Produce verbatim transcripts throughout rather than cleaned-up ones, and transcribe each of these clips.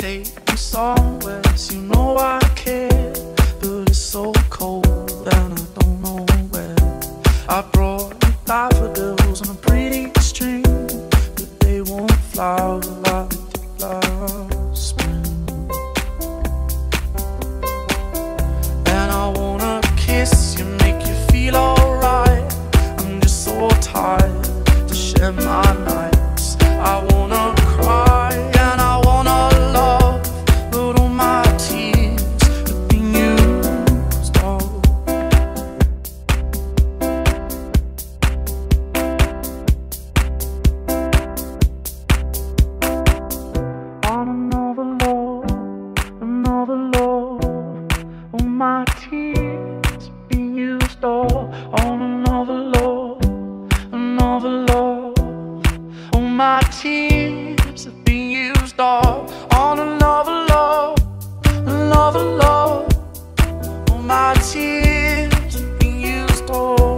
take you somewhere, so you know I care, but it's so cold and I don't know where. I brought you daffodils on a pretty string, but they won't flower like they did last spring. And I wanna kiss you, make you feel alright. I'm just so tired to share my nights. I wanna cry and I wanna love, but all my tears have been used all. On another love, another love, all my tears have been used all. On another love, another love, all my tears have been used all. On another love, another love, all my tears have been used all.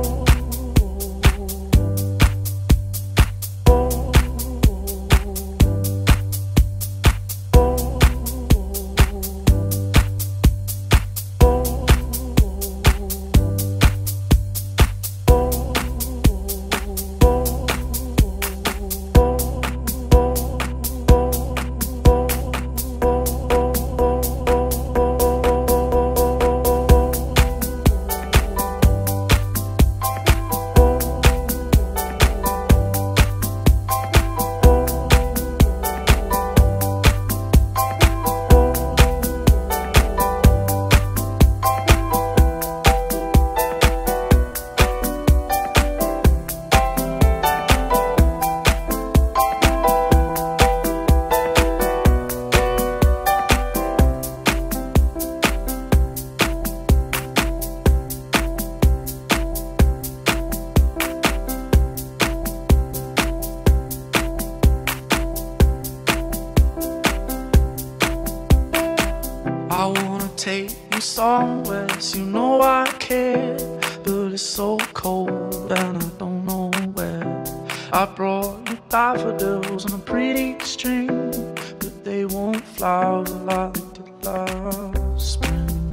I wanna take you somewhere, so you know I care, but it's so cold and I don't know where. I brought you daffodils on a pretty string, but they won't flower like they did last spring.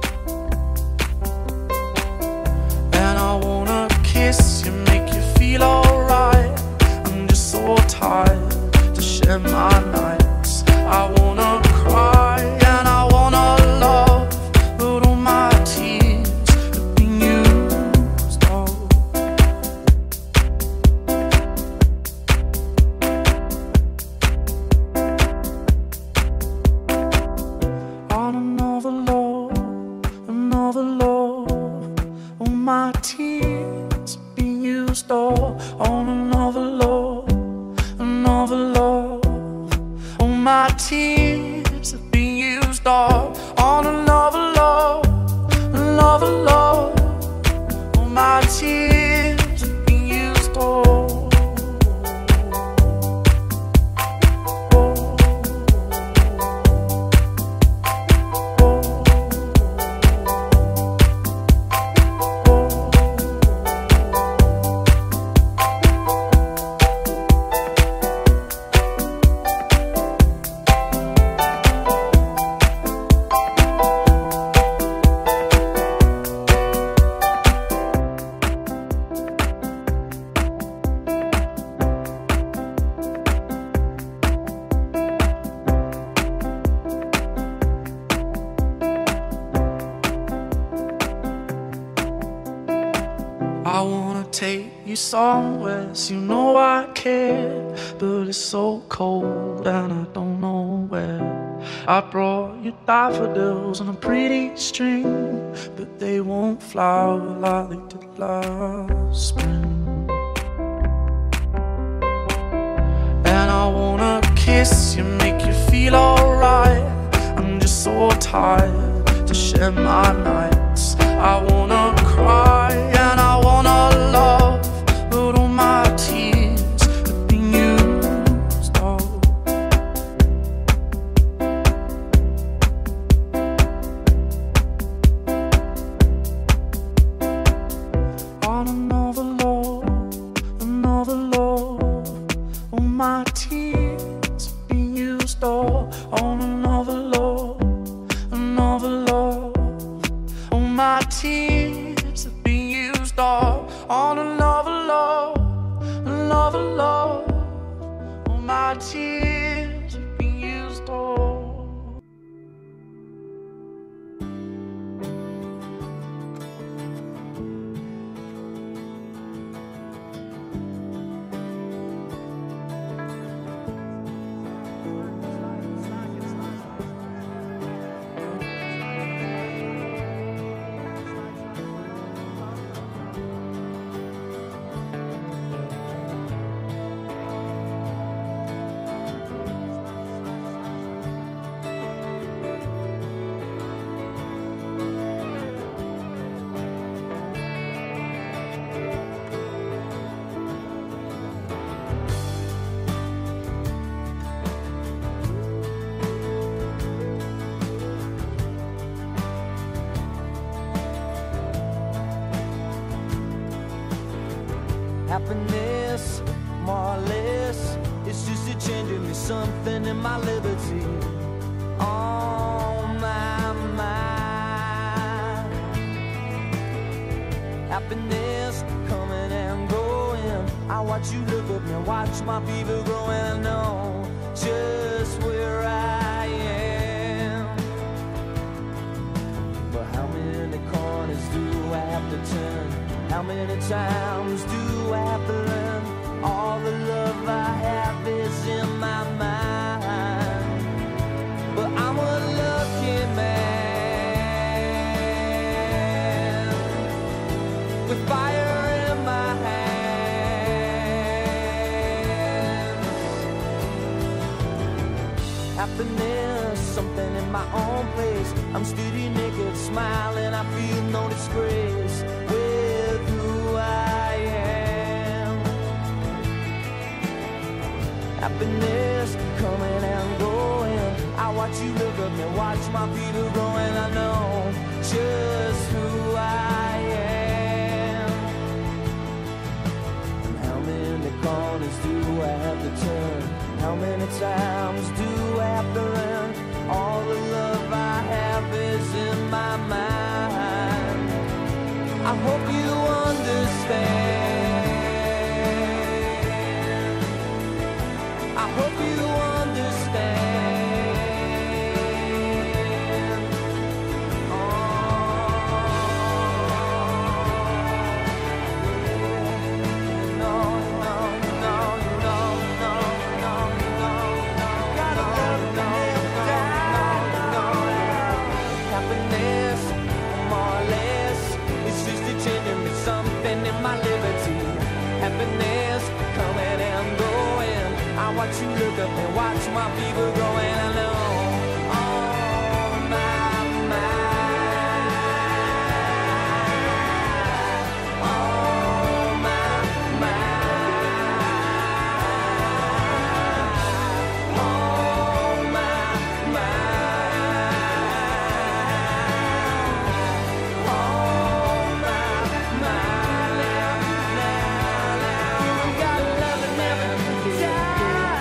And I wanna kiss you, make you feel alright. I'm just so tired to share my nights. I wanna cry and I wanna love, but all my tears have been used all. On another love, another love, all my tears have been used all. On another love, another love, all my tears have been used all. On another love, another love, all my tears have been used all. I wanna take you somewhere, so you know I care, but it's so cold and I don't know where. I brought you daffodils on a pretty string, but they won't flower like they did last spring. And I wanna kiss you, make you feel alright. I'm just so tired to share my nights. I wanna cry and I wanna love, but all my tears have been used all. On another love, another love, all my tears have been used all. On another Happiness, more or less, it's just a changing me something in my liberty. On my mind. Happiness coming and going. I watch you look at me, watch my fever growing. I know just where I am. But how many corners do I have to turn? How many times do I have to learn? All the love I have is in my mind. But I'm a lucky man with fire in my hands. Happiness, something in my own place. I'm steady, naked, smiling. I feel no disgrace with who I am. Happiness coming and going. I watch you look at me, watch my fever growing. I know just who I am. And how many corners do I have to turn? How many times do I have to learn? All the love I have is in my mind. I hope you understand. I hope you understand. Oh, no, no, no, no, no, no, no, no. Gotta love me, no, happiness, more or less, it's just a changing me something in my liberty. Happiness coming and going. I watch you look up and watch my fever growing. I know on my mind, on my mind, on my mind, on my mind. Gotta love it never die.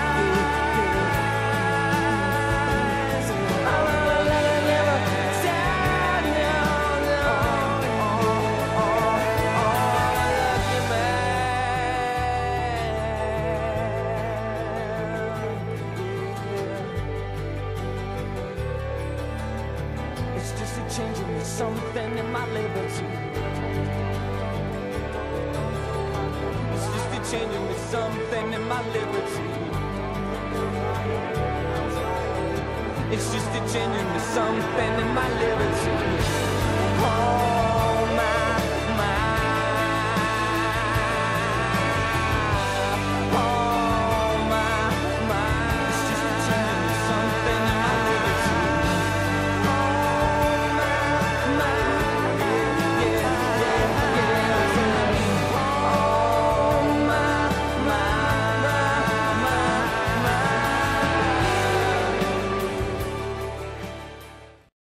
It's just a changing me something in my liberty. It's just a changing me something in my liberty. It's just a changing me something in my liberty. Oh.